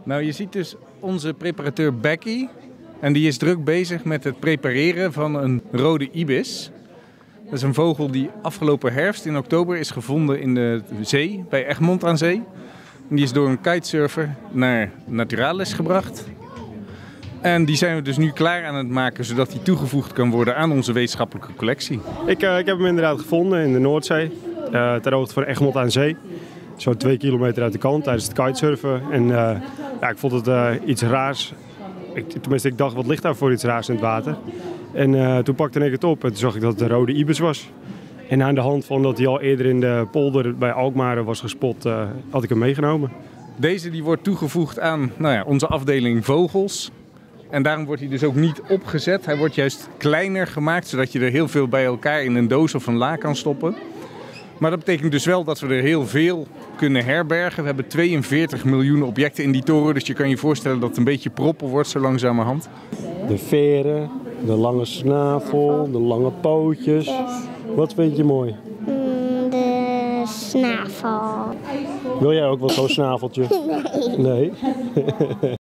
Nou, je ziet dus onze preparateur Becky. En die is druk bezig met het prepareren van een rode ibis. Dat is een vogel die afgelopen herfst in oktober is gevonden in de zee, bij Egmond aan Zee. En die is door een kitesurfer naar Naturalis gebracht. En die zijn we dus nu klaar aan het maken, zodat die toegevoegd kan worden aan onze wetenschappelijke collectie. Ik heb hem inderdaad gevonden in de Noordzee, ter hoogte van Egmond aan Zee. Zo 2 kilometer uit de kant tijdens het kitesurfen. En ik vond het iets raars. Ik dacht, wat ligt daar voor iets raars in het water? En toen pakte ik het op en toen zag ik dat het een rode ibis was. En aan de hand van dat hij al eerder in de polder bij Alkmaar was gespot, had ik hem meegenomen. Deze die wordt toegevoegd aan onze afdeling vogels. En daarom wordt hij dus ook niet opgezet. Hij wordt juist kleiner gemaakt, zodat je er heel veel bij elkaar in een doos of een la kan stoppen. Maar dat betekent dus wel dat we er heel veel kunnen herbergen. We hebben 42 miljoen objecten in die toren, dus je kan je voorstellen dat het een beetje proppen wordt zo langzamerhand. De veren, de lange snavel, de lange pootjes. Wat vind je mooi? De snavel. Wil jij ook wel zo'n snaveltje? Nee. Nee?